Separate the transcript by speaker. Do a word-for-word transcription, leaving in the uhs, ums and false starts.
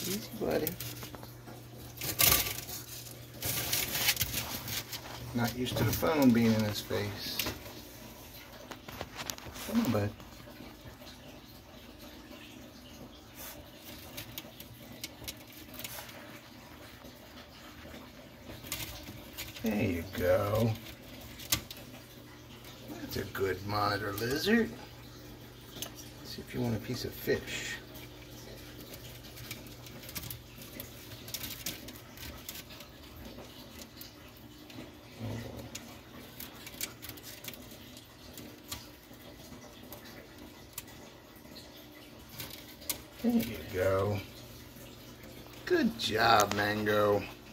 Speaker 1: Easy, buddy. Not used to the phone being in his face. Come on, bud. There you go. That's a good monitor lizard. Let's see if you want a piece of fish. There you go. Good job, Mango.